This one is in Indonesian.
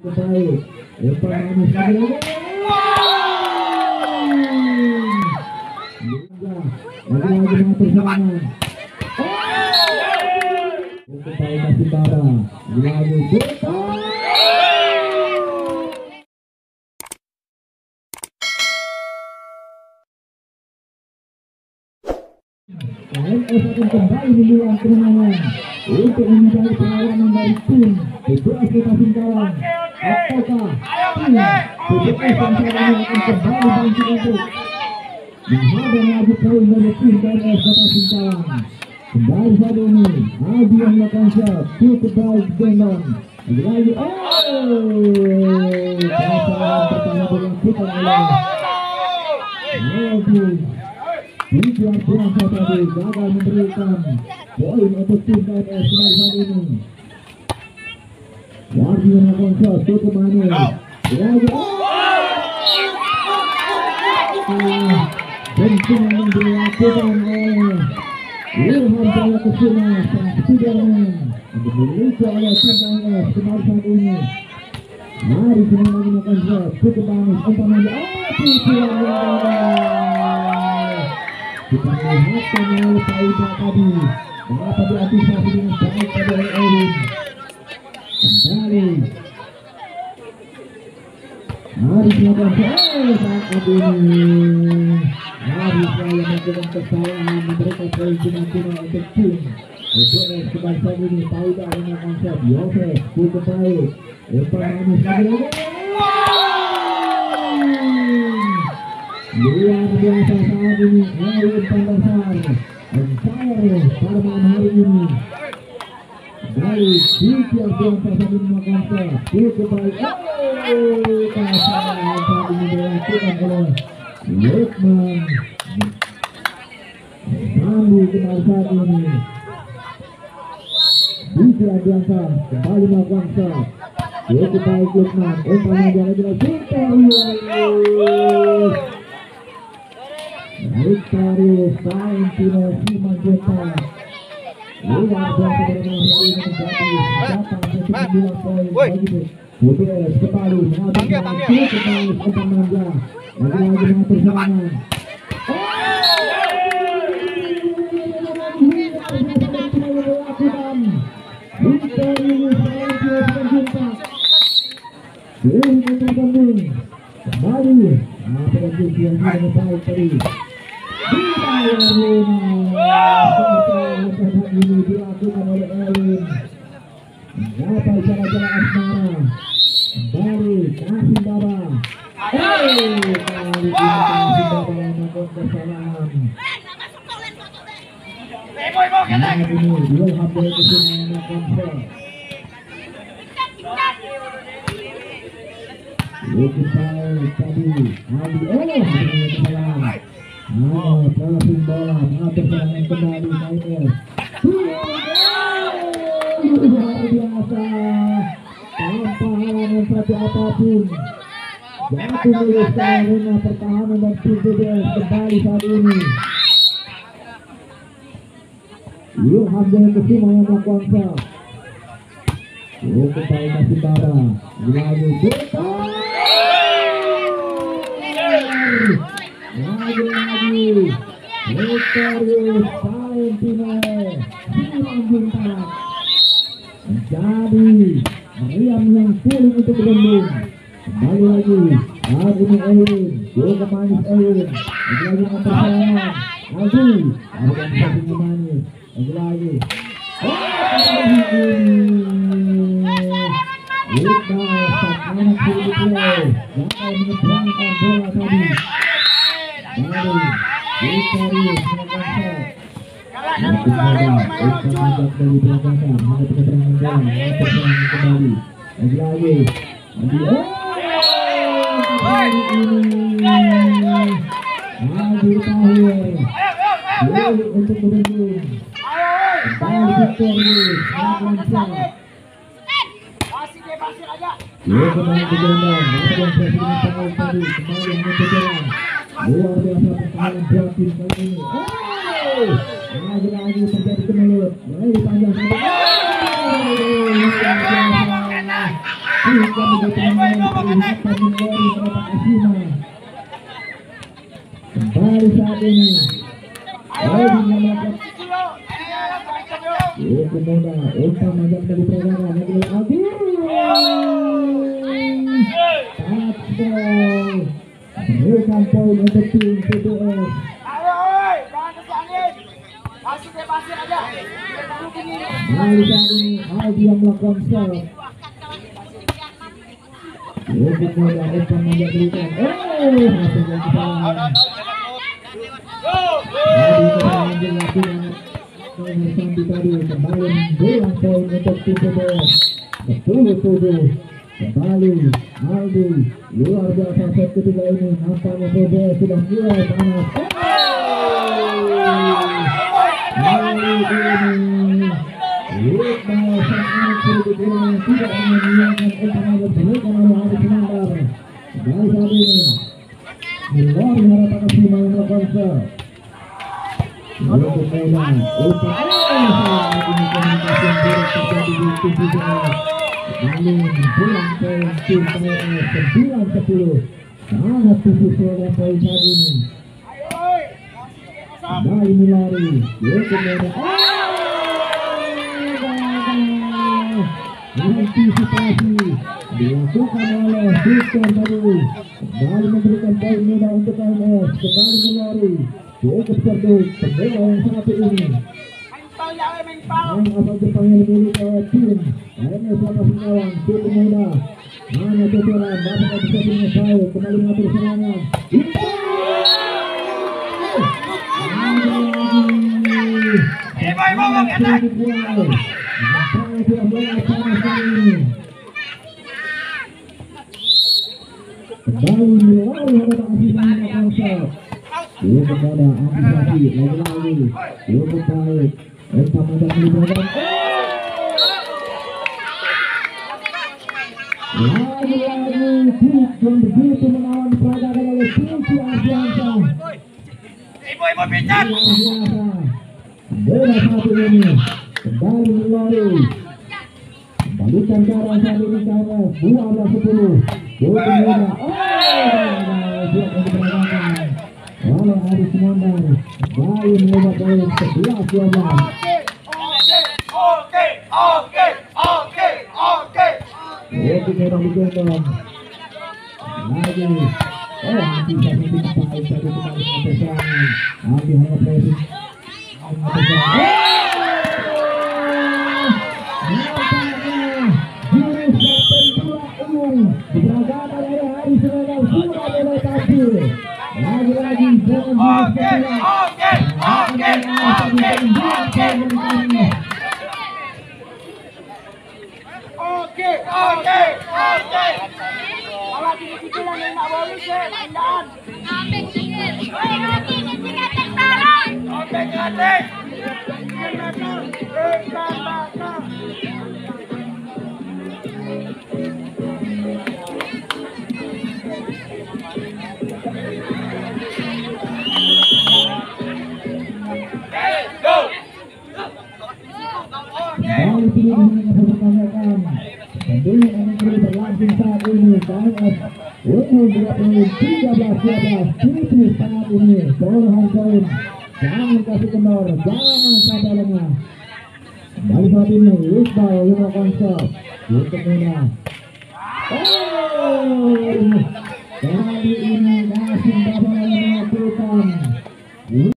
Baik, Manis lagi. Lagi dengan persamaan. Untuk Baik Basimbara, lagi KMS akan kembali memulai kemenangan untuk mencari perlawanan dari tim PBS Kota Singkawang. Apakah tim PBS Singkawang akan kembali bangkit untuk menghadang lagi poin dari tim KMS Kota Singkawang? Kembali saat ini Adi yang melakukan shot cukup baik Gendon lagi kesalahan pertama dilakukan oleh Biar Bangsa tadi gagal memberikan poin untuk tim KMS kembali saat ini. Wardi yang melakukan shot cukup manis lagi bentungan yang dilakukan oleh Ilham Jaya Kusuma sang Spiderman untuk memiliki oleh tim KMS kembali saat ini. Mari kita melakukan shot cukup manis umpamanya kita melihatkan oleh Pak Ida tadi mengapa diantisipasi dengan baik pada Erwin. Kembali Haris melakukan saat ini Haris yang melakukan kesalahan memberikan poin tuna untuk tim PBS kembali saat ini. Pak Ida dengan konsep Yosef cukup baik Manis lagi luar biasa saat ini Erwin Pandasar Empire pada malam hari ini. Dari Bikiar Biasa saat ini melakukan cukup baik kesalahan saat ini dilakukan oleh Lukman Sandi kembali saat ini. Bikiar Biasa kembali melakukan shot cukup baik Lukman umpamanya lagi Victorious Valentino Simanjuntak luar biasa pada malam hari ini menjadi 8-9 poin bagi PBS kembali menghabiskan cukup baik untuk manja lagi-lagi dengan persamaan. Victorious Valentino Simanjuntak kembali pada sisi yang tidak baik tadi. Ini dilakukan oleh Erwin. Mencapai cara-cara asmara. Kembali Basimbara. Kali ini Basimbara melakukan kesalahan. Nah ini Ilham Jaya Kusuma melakukan shot. Cukup baik tadi Adi kesalahan. Passing bola mengatur serangan kembali KMS. Luar biasa tanpa halangan satu apapun jatuh milik arena pertahanan dan tim PBS kembali saat ini. Ilham Jaya Kusuma yang melakukan shot cukup baik Basimbara lagi Victorious Valentino Simanjuntak menjadi meriam yang sulit untuk berembun. Kembali lagi saat ini Erwin cukup manis Erwin lagi dengan persaingan Aldi lakukan satu manis lagi Iqbal saat anak sulit play gagal menyeberangkan bola tadi. Victorious melakukan shot. Dari belakang ada penyeberangan bola, perserangan kembali. Lagi-lagi. Adi Tahir. Sulit untuk beruntung. Kembali Victorious melakukan shot. Kembali ke gendong, melakukan sesi dengan tangan tadi. Kembali menyeberang. Luar biasa pertahanan Bratin kali ini. Lagi-lagi terjadi kemelut. Lagi panjang sampai Kembali saat ini umpan menjadi dari peredaran dari Aldi. Touchdown. Berikan poin untuk tim PBS. Kembali saat ini Aldi yang melakukan serve. Untuk muda umpan menjadi hasil yang kesalahan. Kembali membuang poin untuk tim PBS 10-7. Kembali Aldi, luar biasa set ketiga ini. Nampaknya PBS sudah mulai panas. Aldi ini Iqbal sangat berguna, tidak menyediakan umpan berberikan oleh Aldi Sinandar. Kembali saat ini luar harapan Asima yang melakukan serve. Untuk bola, umpan ini komunikasi yang buruk terjadi di tim PBS. Kembali pulang poin tim PBS 9-10. Sangat tipis dengan poin saat ini. Kembali Mulari untuk bola. Antisipasi dilakukan oleh Victor tadi. Kembali memberikan poin muda untuk KMS. Kembali Mulari cukup cerdik pembela yang satu ini. Main asal Jepang yang dimiliki tim KMS Lapas Singkawang. Cukup muda mana Tuturan dapat bisa menyelesaikan. Kembali mengatur serangan. Kembali melalui hadapan Asima konsep. Kepada antisipasi lagi-lagi cukup baik. Entah mudah melibatkan. Lagi-lagi tim yang begitu menawan diperagakan oleh Pinci Ardiansa. Ibu bicara. Bola satu ini kembali melalui balikan ke arah saat ini KMS 12-10. Cukup mudah. Buat yang diperagakan oleh Adi Sinandar. Kembali mencoba poin 11-12. Oke, merah digendong lagi. Antisipasi tim baik tadi kembali mengatur serangan. Adi hanya pressing. Tentunya yang berlangsung saat ini KMS unggul 13-12 tipis saat ini. Perolehan poin jangan kasih kendor, jangan sampai lengah. Kembali saat ini Iqbal lima konsep untuk Muna. Kali ini Nasim Babala melakukan